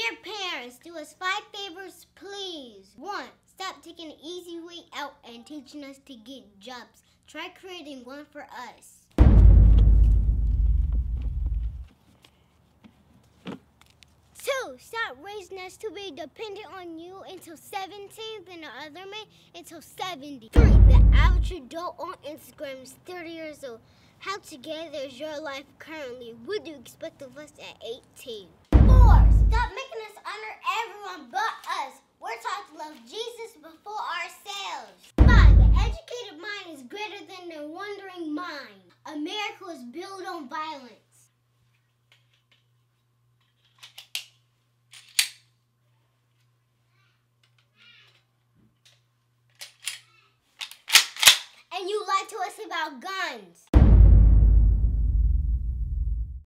Dear parents, do us 5 favors, please. 1. Stop taking the easy way out and teaching us to get jobs. Try creating one for us. 2. Stop raising us to be dependent on you until 17, then the other man until 70. 3. The average adult on Instagram is 30 years old. How together is your life currently? What do you expect of us at 18? 4. Stop making us honor everyone but us. We're taught to love Jesus before ourselves. 5. The educated mind is greater than the wandering mind. America was built on violence. And you lied to us about guns.